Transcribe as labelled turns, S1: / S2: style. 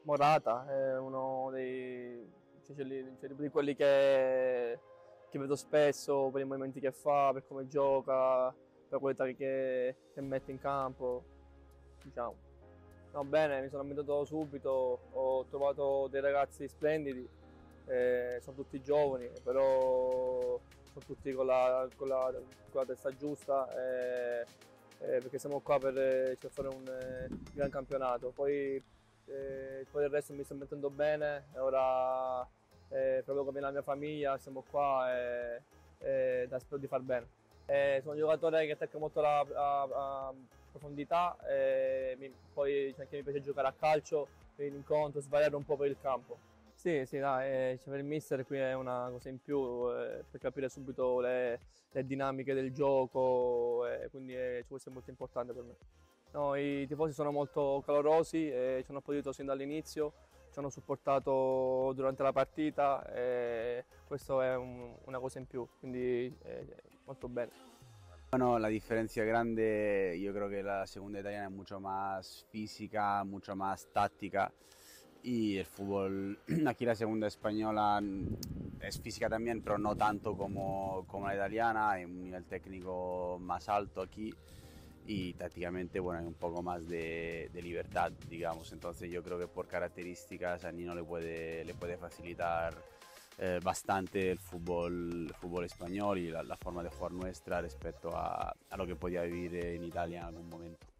S1: Morata è uno cioè di quelli che vedo spesso per i movimenti che fa, per come gioca, per la qualità che mette in campo, diciamo. No, bene, mi sono ambientato subito, ho trovato dei ragazzi splendidi, sono tutti giovani, però sono tutti con la testa giusta, perché siamo qua per fare un gran campionato. Poi il resto mi sto mettendo bene, e ora proprio come la mia famiglia siamo qua e spero di far bene. Sono un giocatore che attacca molto la profondità, poi anche mi piace giocare a calcio, in incontro, svariare un po' per il campo. Sì, sì, dai, c'è il mister qui è una cosa in più per capire subito le dinamiche del gioco, quindi questo è molto importante per me. No, i tifosi sono molto calorosi, ci hanno applaudito sin dall'inizio, ci hanno supportato durante la partita e questo è una cosa in più, quindi molto bene.
S2: Bueno, la diferencia grande, yo creo que la segunda italiana es mucho más física, mucho más táctica y el fútbol, aquí la segunda española es física también, pero no tanto como la italiana, hay un nivel técnico más alto aquí y tácticamente, bueno, hay un poco más de libertad, digamos. Entonces yo creo que por características a Nino le puede facilitar bastante el fútbol español y la forma de jugar nuestra respecto a lo que podía vivir en Italia en algún momento.